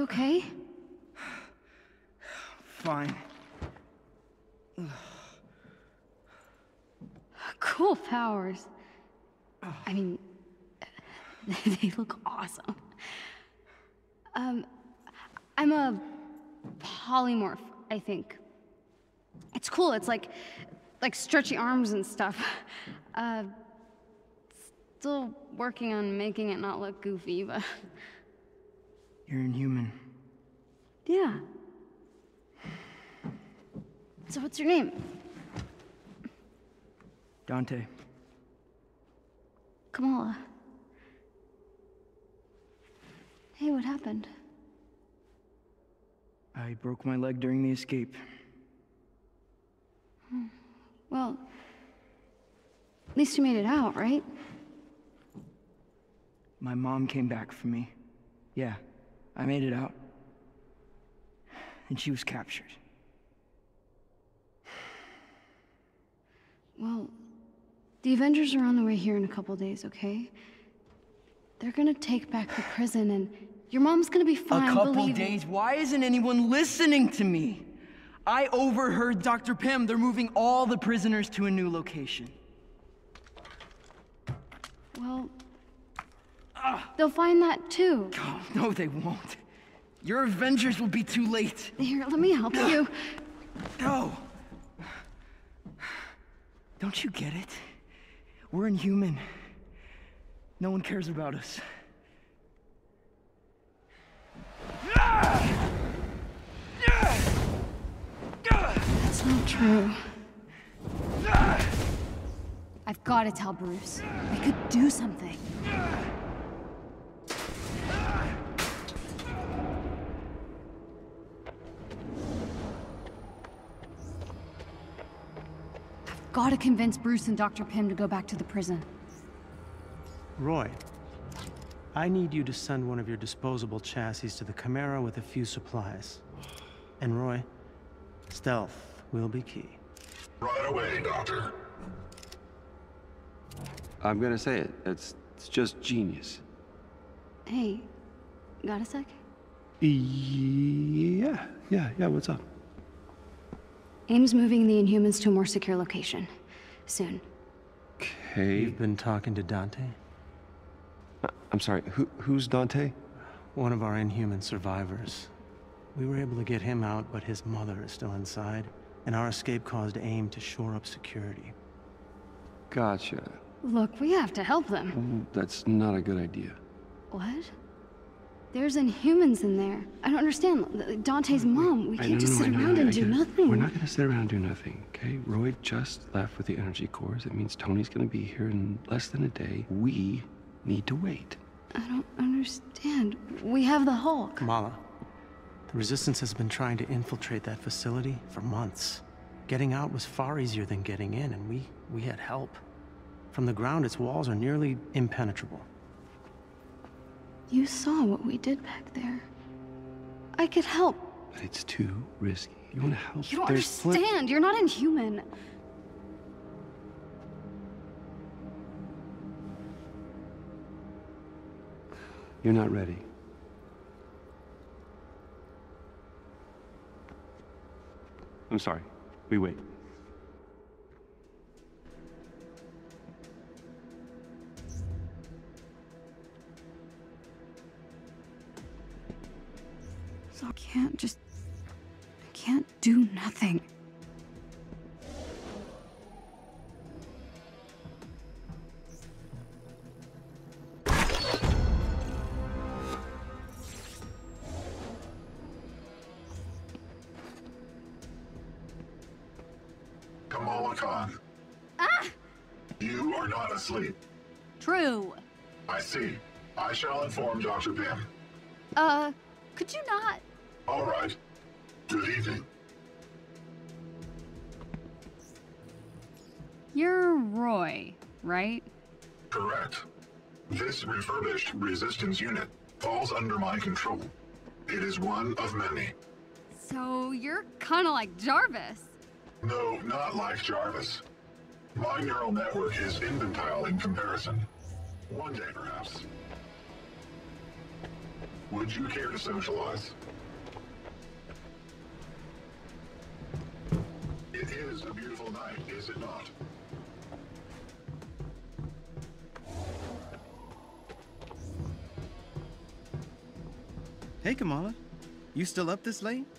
okay? Fine. Cool powers. I mean, they look awesome. I'm a polymorph, I think. It's cool, it's like stretchy arms and stuff. Still working on making it not look goofy, but... You're inhuman. Yeah. So what's your name? Dante. Kamala. Hey, what happened? I broke my leg during the escape. Well, at least you made it out, right? My mom came back for me. Yeah, I made it out. And she was captured. Well, the Avengers are on the way here in a couple days, okay? They're gonna take back the prison and your mom's gonna be fine, A couple believe me. days? Why isn't anyone listening to me? I overheard Dr. Pym. They're moving all the prisoners to a new location. Well, they'll find that too. Oh, no, they won't. Your Avengers will be too late. Here, let me help you. No. Don't you get it? We're inhuman. No one cares about us. That's not true. I've got to tell Bruce. I could do something. I've got to convince Bruce and Dr. Pym to go back to the prison. Roy, I need you to send one of your disposable chassis to the Chimera with a few supplies. And Roy, stealth will be key. Right away, Doctor. I'm gonna say it. It's just genius. Hey, got a sec? Yeah, what's up? AIM's moving the Inhumans to a more secure location. Soon. Okay. You've been talking to Dante? I'm sorry, who's Dante? One of our Inhuman survivors. We were able to get him out, but his mother is still inside, and our escape caused AIM to shore up security. Gotcha. Look, we have to help them. That's not a good idea. What? There's Inhumans in there. I don't understand. Dante's mom. We can't just sit around and do nothing. We're not gonna sit around and do nothing, okay? Roy just left with the energy cores. It means Tony's gonna be here in less than a day. We need to wait. I don't understand. We have the Hulk. Kamala, the Resistance has been trying to infiltrate that facility for months. Getting out was far easier than getting in, and we had help. From the ground, its walls are nearly impenetrable. You saw what we did back there. I could help. But it's too risky. You wanna help? You don't understand. You're not Inhuman. You're not ready. I'm sorry. We wait. So I can't do nothing. Kamala Khan. You are not asleep. True. I see. I shall inform Dr. Pym. Could you not? All right. Good evening. You're Roy, right? Correct. This refurbished resistance unit falls under my control. It is one of many. So you're kind of like Jarvis. No, not like Jarvis. My neural network is infantile in comparison. One day, perhaps. Would you care to socialize? It is a beautiful night, is it not? Hey, Kamala. You still up this late?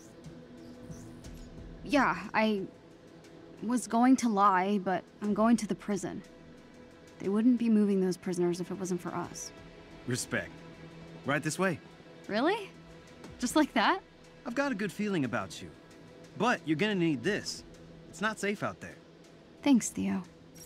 Yeah, I was going to lie, but I'm going to the prison. They wouldn't be moving those prisoners if it wasn't for us. Respect. Right this way. Really? Just like that? I've got a good feeling about you. But you're gonna need this. It's not safe out there. Thanks, Theo.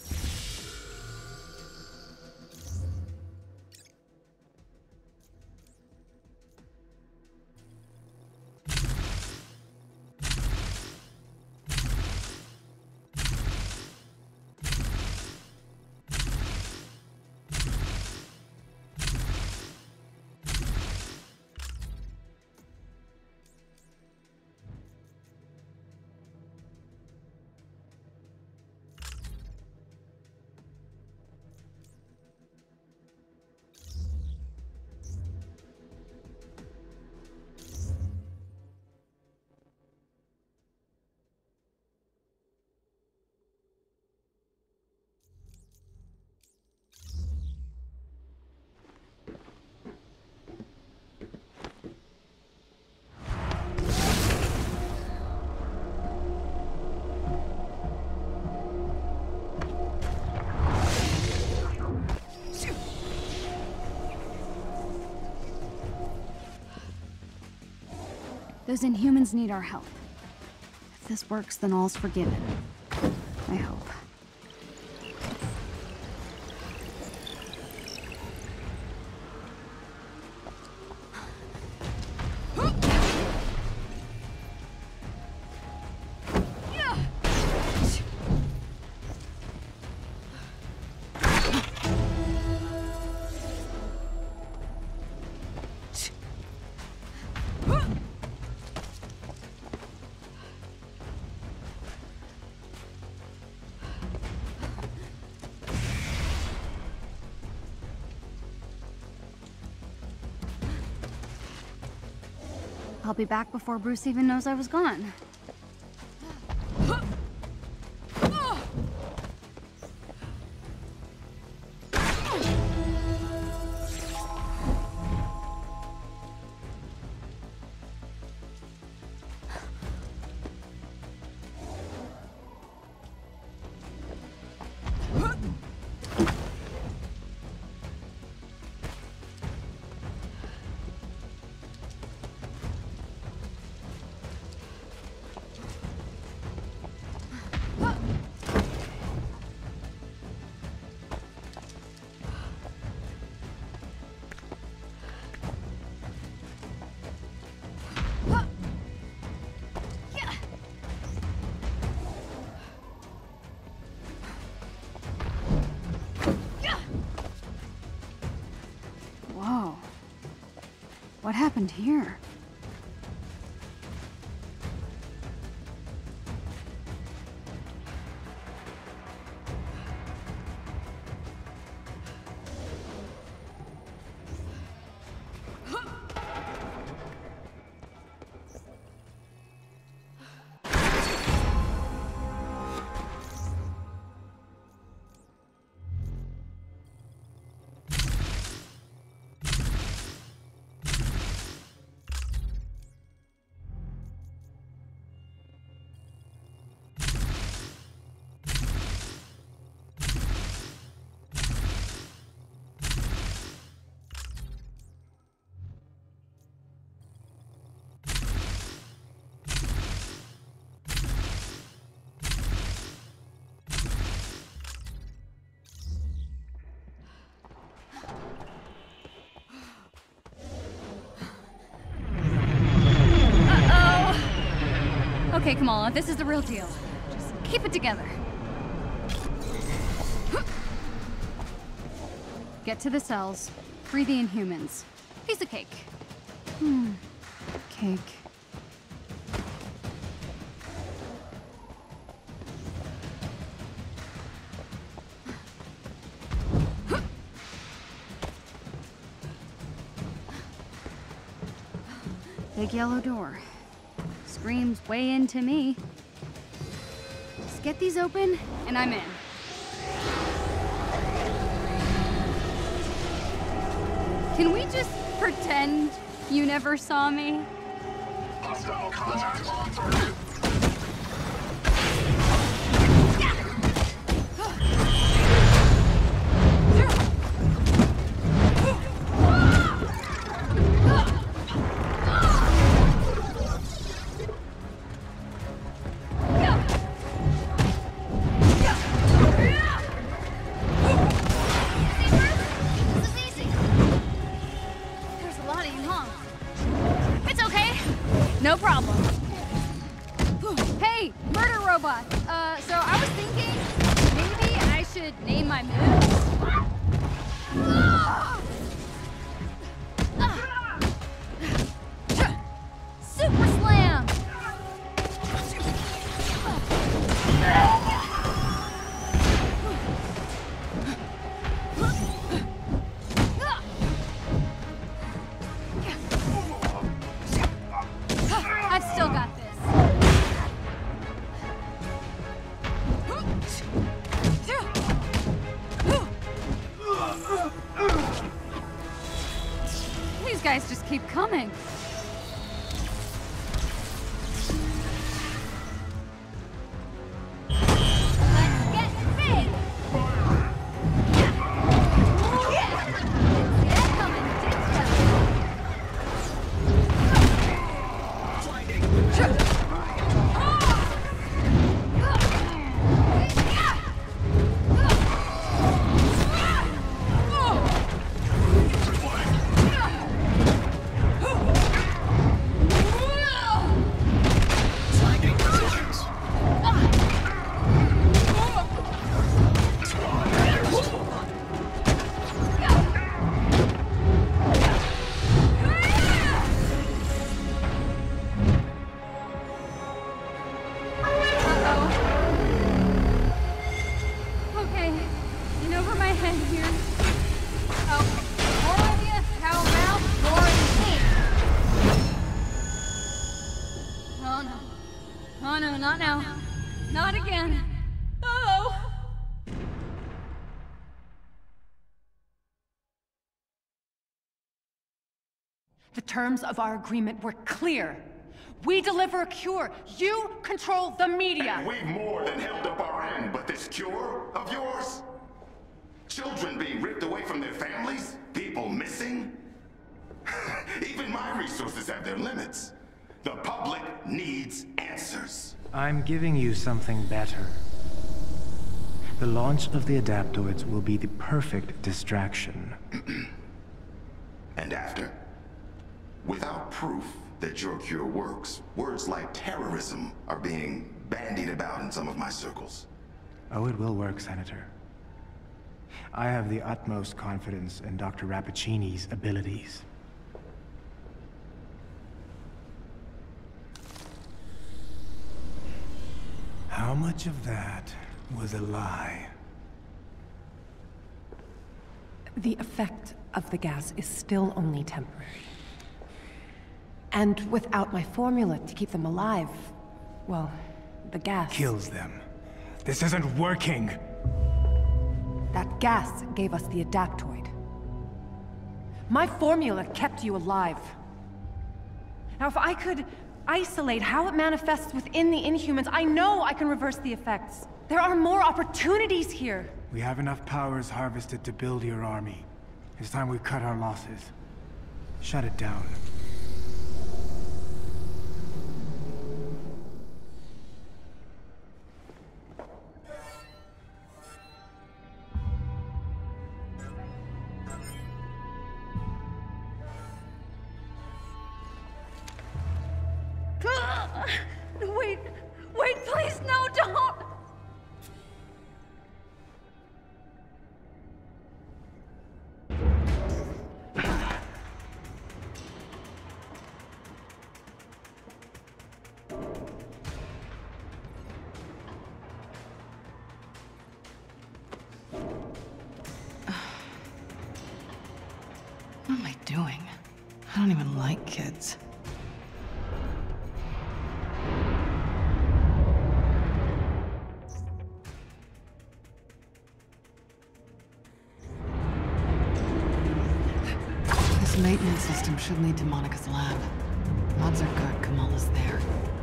Those Inhumans need our help. If this works, then all's forgiven. I hope. I'll be back before Bruce even knows I was gone. Whoa. What happened here? Okay, Kamala, this is the real deal. Just keep it together. Get to the cells, free the Inhumans. Piece of cake. Cake. Big yellow door. Screams way into me. Just get these open, and I'm in. Can we just pretend you never saw me? Hostile contact on target. No problem. Hey, murder robot. So I was thinking maybe I should name my moves. Super slam. I've still got this. These guys just keep coming. Let's get big! Yeah, coming, didn't ya? Oh no, not now. Not again. Oh! The terms of our agreement were clear. We deliver a cure. You control the media. And we've more than held up our end, but this cure of yours? Children being ripped away from their families? People missing? Even my resources have their limits. The public needs answers. I'm giving you something better. The launch of the adaptoids will be the perfect distraction. And after? Without proof that your cure works, words like terrorism are being bandied about in some of my circles. Oh, it will work, Senator. I have the utmost confidence in Dr. Rappaccini's abilities. How much of that was a lie? The effect of the gas is still only temporary. And without my formula to keep them alive, well, the gas... Kills them. This isn't working! That gas gave us the adaptoid. My formula kept you alive. Now, if I could isolate how it manifests within the Inhumans, I know I can reverse the effects. There are more opportunities here. We have enough powers harvested to build your army. It's time we cut our losses. Shut it down. Wait, please, no, don't! What am I doing? I don't even like kids. maintenance system should lead to Monica's lab. Odds are good Kamala's there.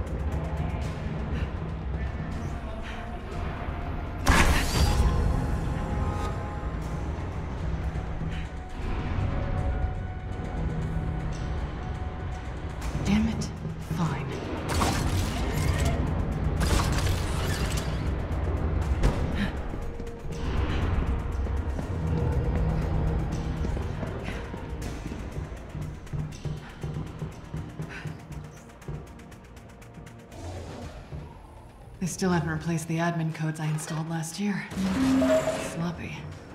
Damn it. Fine. They still haven't replaced the admin codes I installed last year. Sloppy.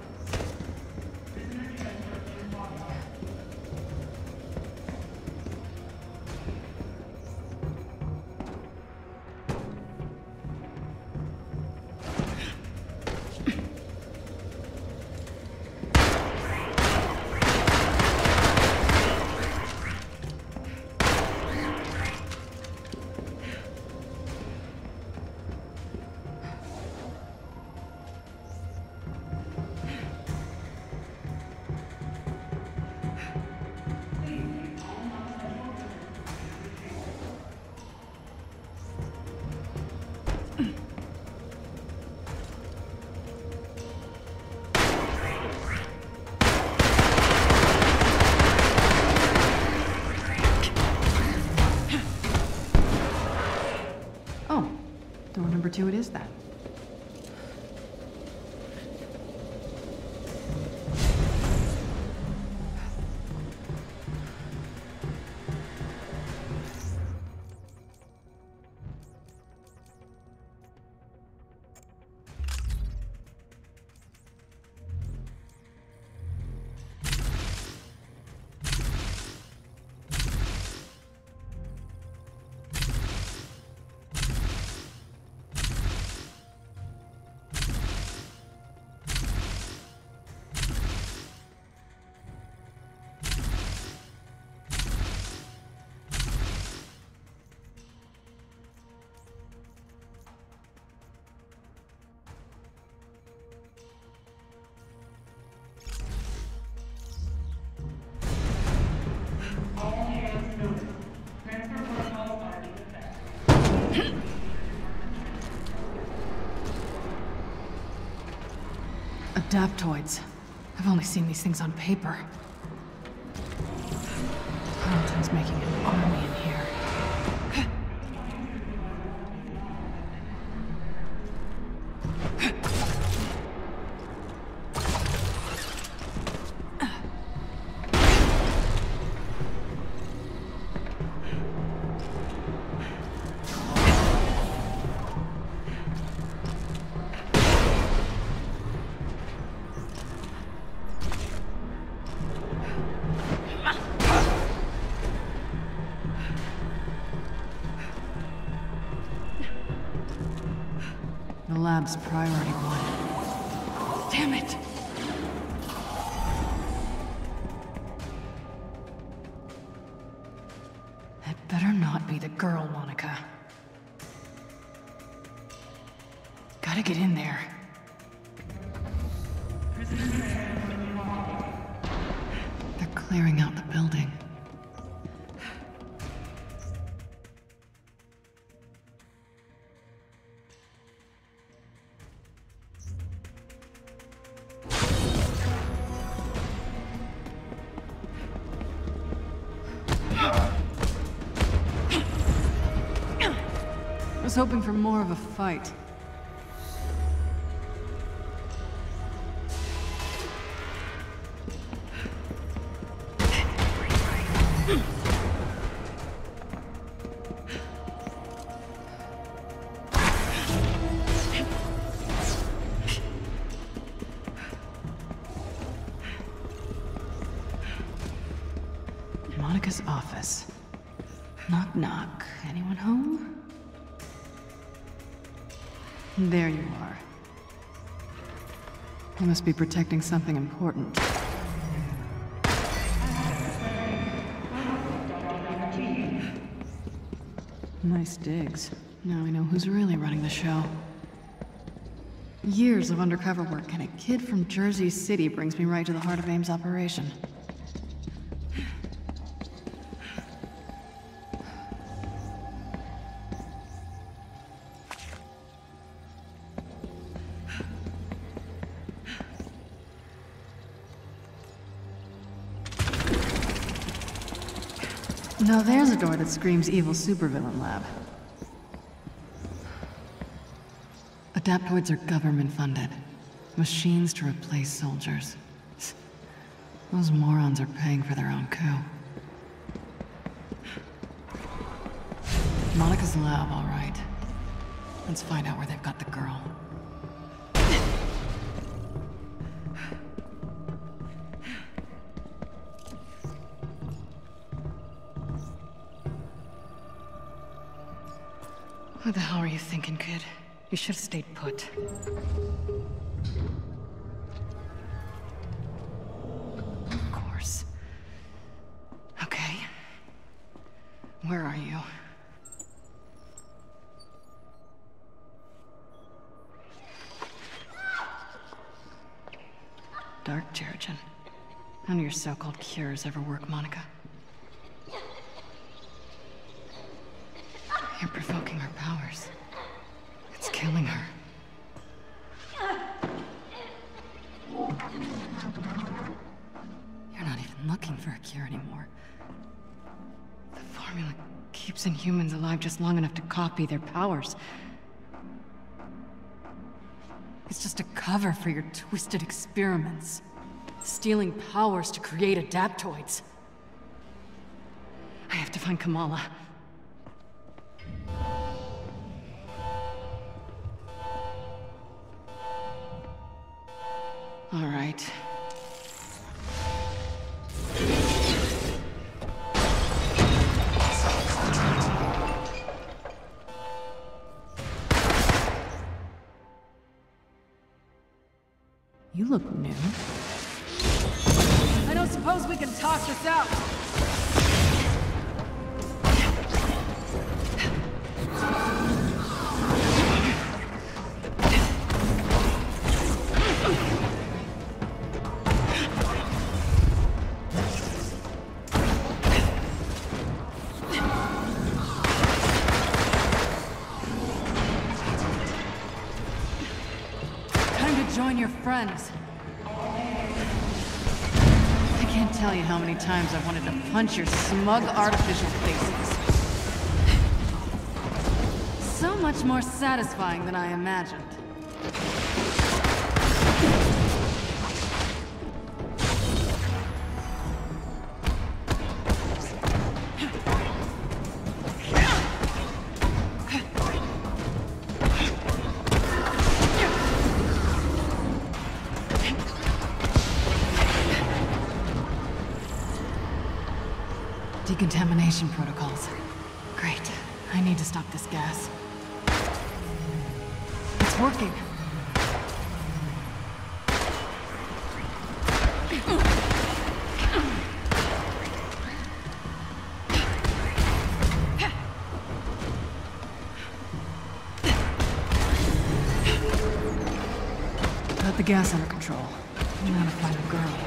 Door number 2 it is then. Adaptoids. I've only seen these things on paper. Hamilton's making an army in here. The lab's priority 1. Damn it! That better not be the girl, Monica. Gotta get in there. They're clearing out the building. I was hoping for more of a fight. Monica's office. Knock, knock. Anyone home? There you are. You must be protecting something important. Nice digs. Now I know who's really running the show. Years of undercover work, and a kid from Jersey City brings me right to the heart of AIM's operation. Now there's a door that screams evil supervillain lab. Adaptoids are government-funded. Machines to replace soldiers. Those morons are paying for their own coup. Monica's lab, all right. Let's find out where they've got the girl. Who the hell are you thinking, kid? You should have stayed put. Of course. Okay. Where are you? Dark Terrigen. None of your so-called cures ever work, Monica. You're provoking her powers. It's killing her. You're not even looking for a cure anymore. The formula keeps Inhumans alive just long enough to copy their powers. It's just a cover for your twisted experiments. Stealing powers to create adaptoids. I have to find Kamala. All right. You look new. I don't suppose we can talk this out. Join your friends. I can't tell you how many times I wanted to punch your smug artificial faces. So much more satisfying than I imagined. Decontamination protocols. Great. I need to stop this gas. It's working. Got the gas under control. I'm gonna find a girl.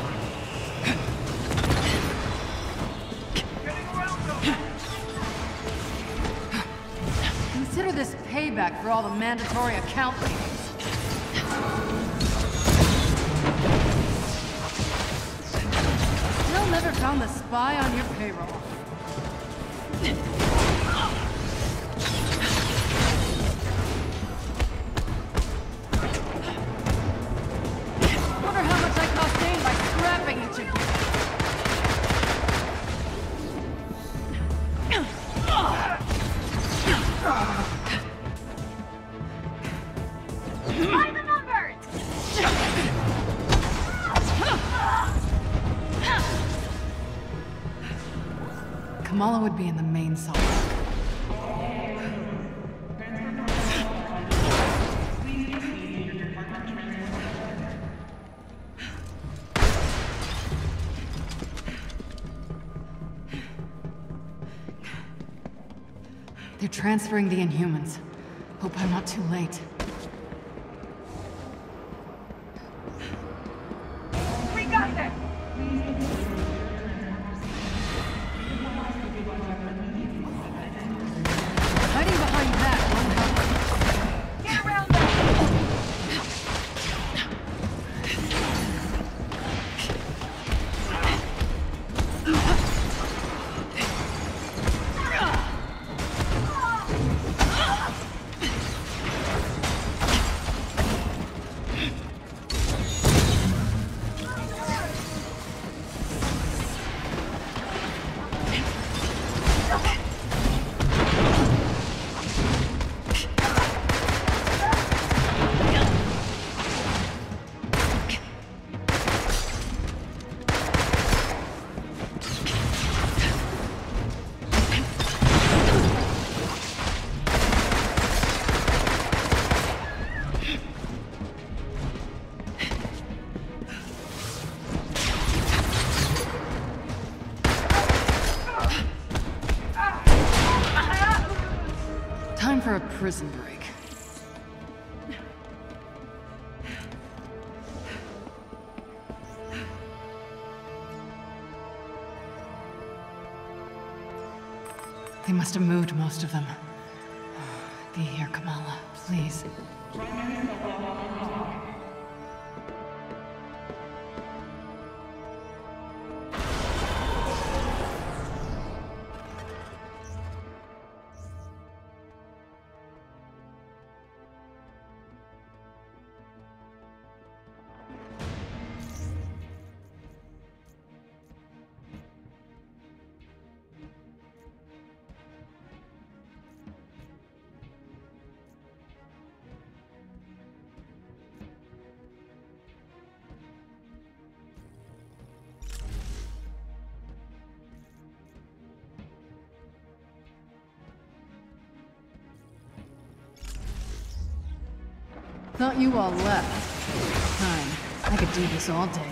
Consider this payback for all the mandatory account readings. Still never found the spy on your payroll. Wonder how much I cost Dane by scrapping each of you. By the numbers! Kamala would be in the main cell. They're transferring the Inhumans. Hope I'm not too late. We got this! Hiding behind that won't help. Get around them! time for a prison break. They must have moved most of them. Be here, Kamala, please. Thought you all left. Fine. I could do this all day.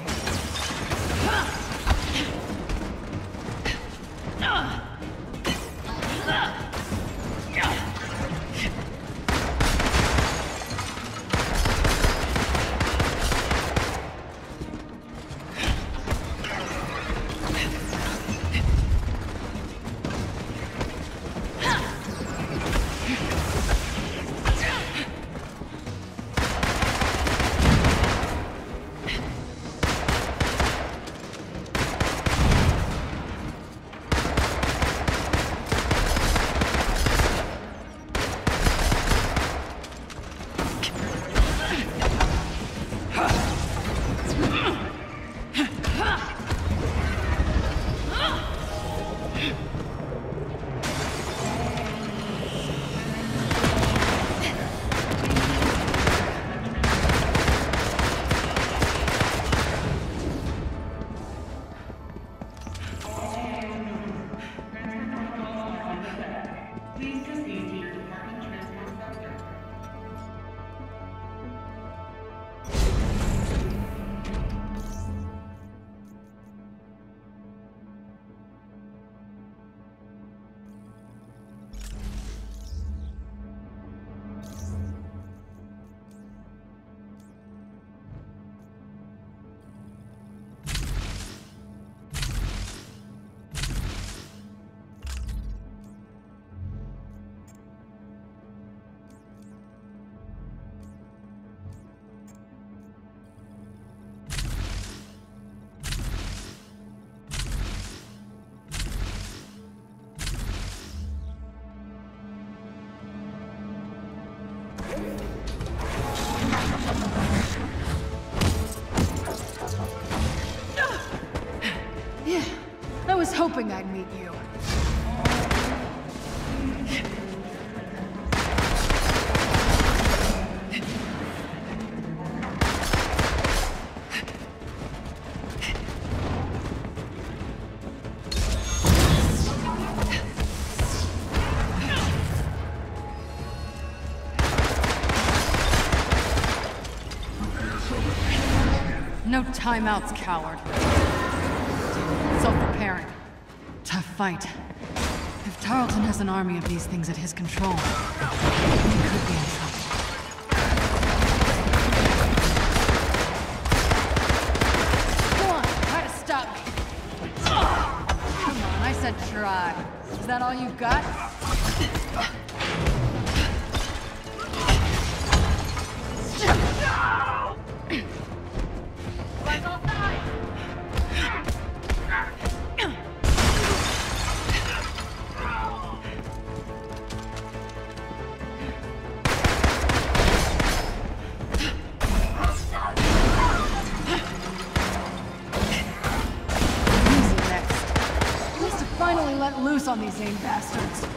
Yeah, I was hoping I'd meet you. No timeouts, coward. Self-preparing. Tough fight. If Tarleton has an army of these things at his control, he could be in trouble. Go on, try to stop me. Come on, I said try. Is that all you've got? Let loose on these AIM bastards.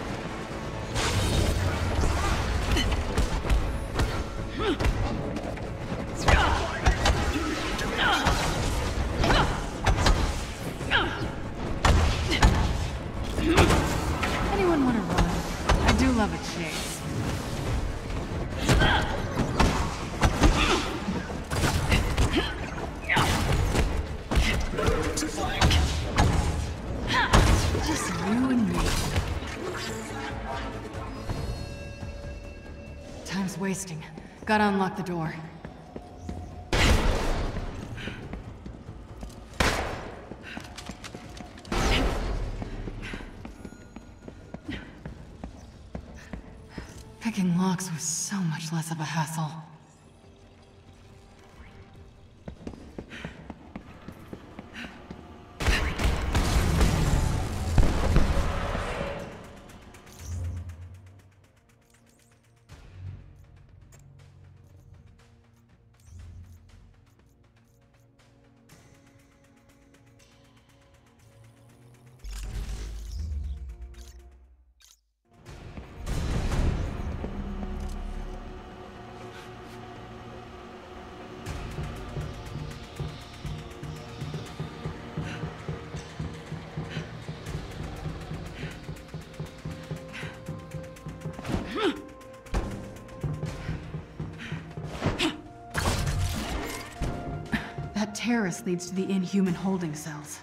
Anyone want to run? I do love a chase. Time's wasting. Gotta unlock the door. Picking locks was so much less of a hassle. That terrace leads to the Inhuman holding cells.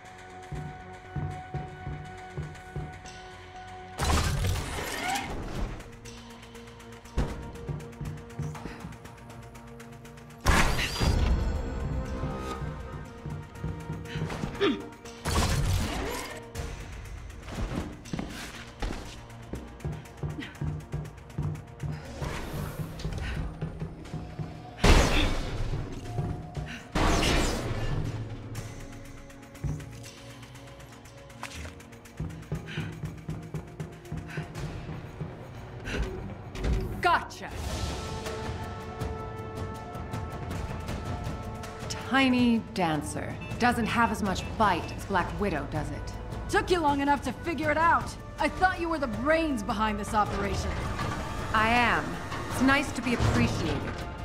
Gotcha! Tiny dancer. Doesn't have as much bite as Black Widow, does it? Took you long enough to figure it out. I thought you were the brains behind this operation. I am. It's nice to be appreciated.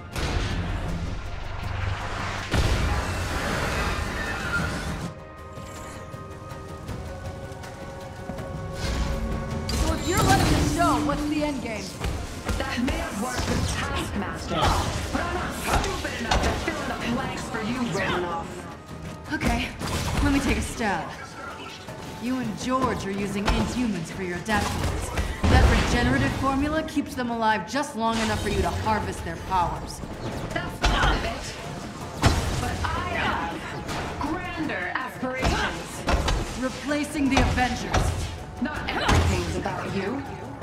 So if you're running the show, what's the end game? That may have worked with Taskmaster, but I'm not stupid enough to fill in the blanks for you, Romanoff. Okay, let me take a stab. You and George are using Inhumans for your adaptations. That regenerative formula keeps them alive just long enough for you to harvest their powers. That's part of it. But I have grander aspirations. Replacing the Avengers. Not everything's about you.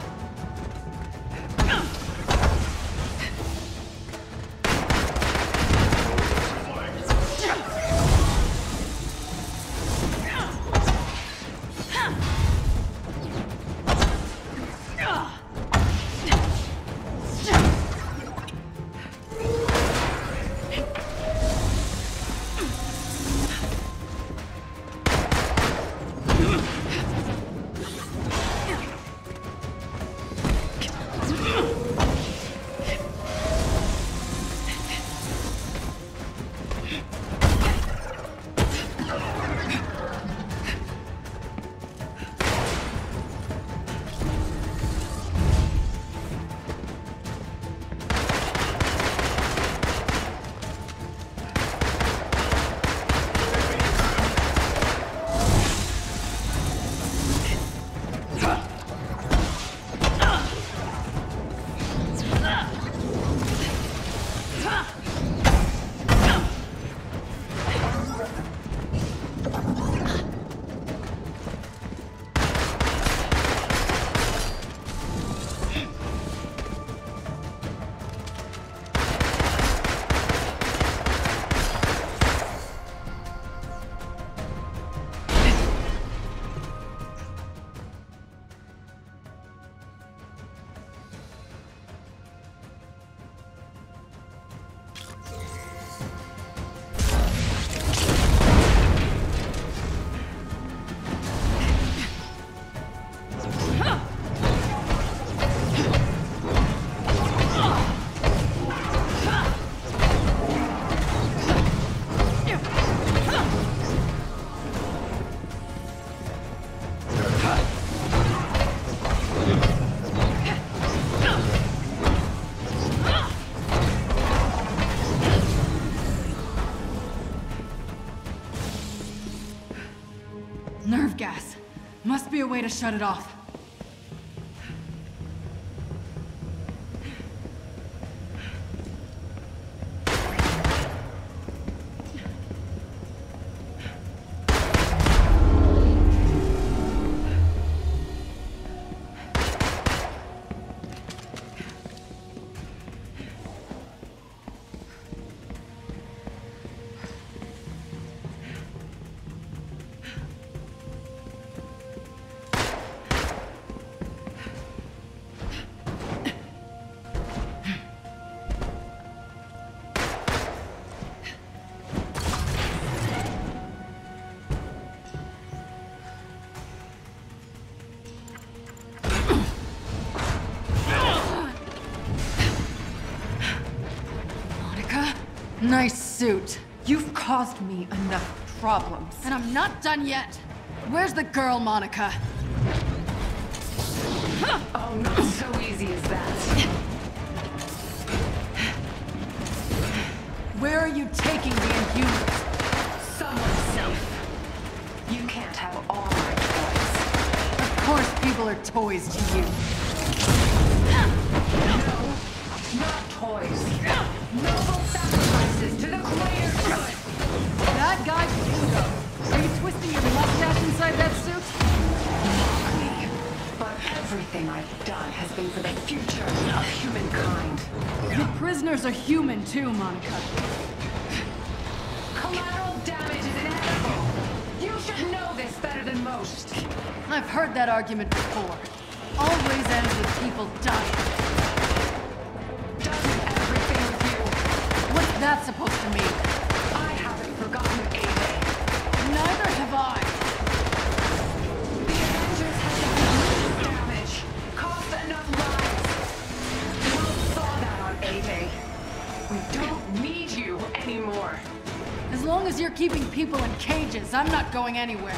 Nerve gas. Must be a way to shut it off. Nice suit. You've caused me enough problems. And I'm not done yet. Where's the girl, Monica? Oh, not so easy as that. Where are you taking the Inhumans? Somewhere safe. You can't have all my toys. Of course people are toys to you. No, not toys. Noble sacrifices to the greater good. That guy's bingo. Are you twisting your mustache inside that suit? Mock me. But everything I've done has been for the future of humankind. The prisoners are human too, Monica. Collateral damage is inevitable. You should know this better than most. I've heard that argument before. Always ends with people dying. Doesn't everything with you? What's that supposed to mean? I haven't forgotten A-Day. Neither have I. The Avengers have done enough damage. Cost enough lives. The world saw that on A-Day. We don't need you anymore. As long as you're keeping people in cages, I'm not going anywhere.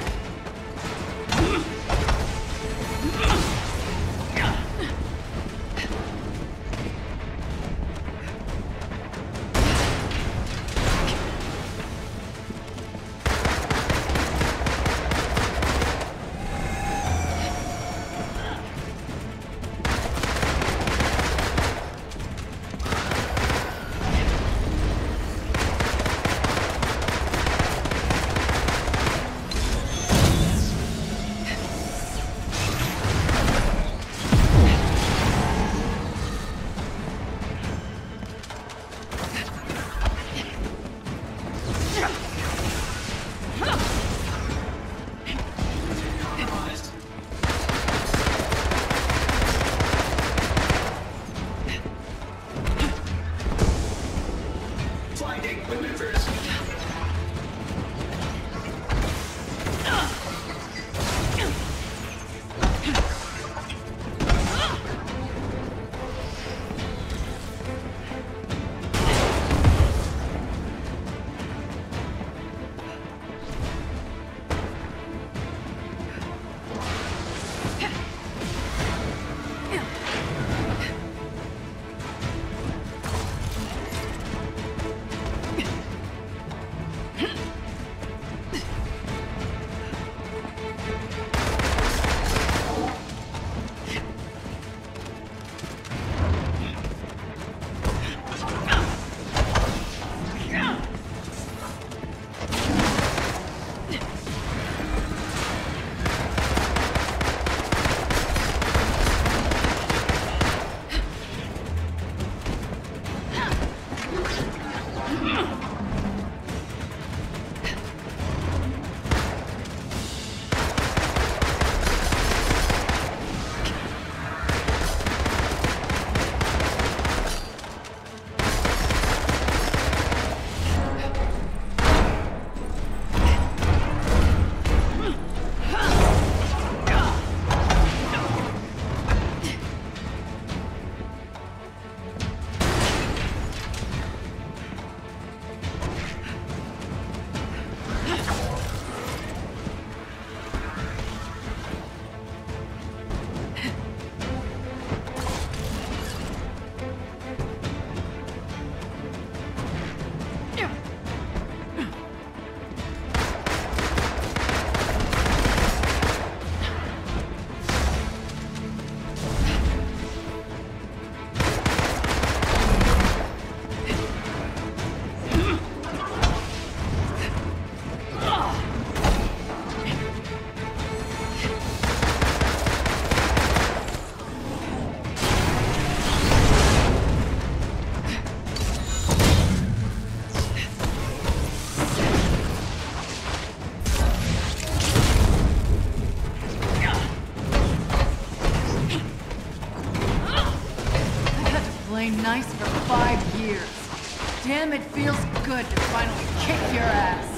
Nice for 5 years. Damn, it feels good to finally kick your ass.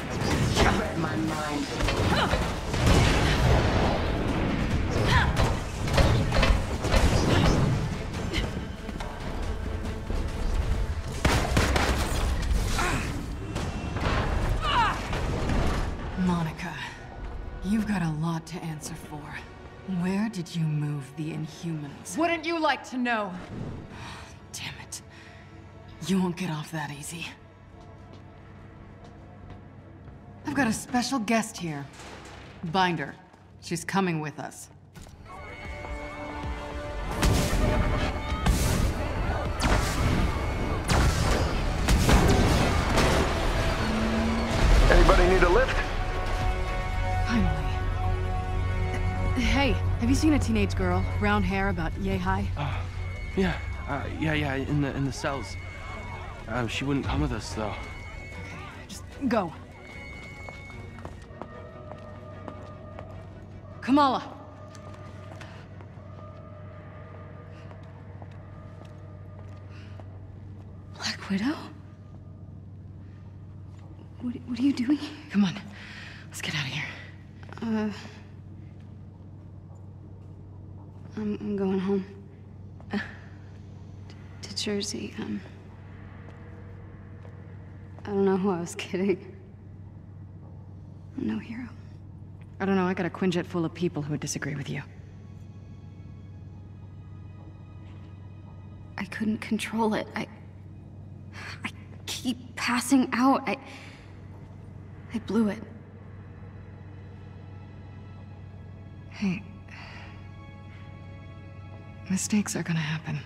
You read my mind. did you move the Inhumans? Wouldn't you like to know? Damn it. You won't get off that easy. I've got a special guest here. Binder. She's coming with us. Anybody need a lift? Finally. Hey, have you seen a teenage girl, brown hair, about yay high? Yeah, in the cells. She wouldn't come with us, though. Just go. Kamala! Black Widow? What are you doing? Come on, let's get out of here. I'm going home. To Jersey. I don't know who I was kidding. I'm no hero. I don't know, I got a Quinjet full of people who would disagree with you. I couldn't control it. I keep passing out. I blew it. Hey. Mistakes are gonna happen.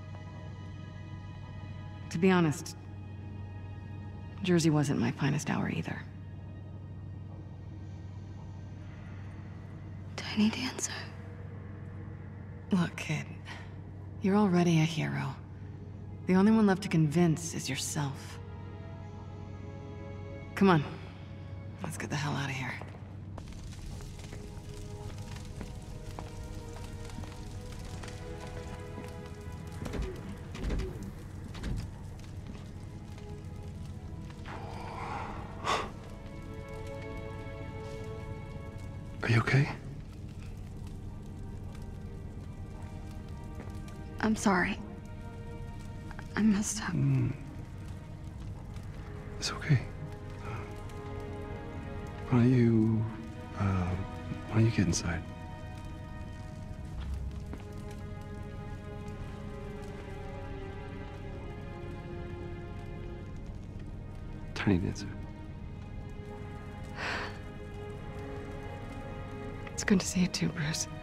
To be honest, Jersey wasn't my finest hour either. Tiny Dancer. Look, kid. You're already a hero. The only one left to convince is yourself. Come on. Let's get the hell out of here. Are you okay? I'm sorry. I messed up. It's okay. Why don't you get inside? Tiny Dancer. It's good to see you too, Bruce.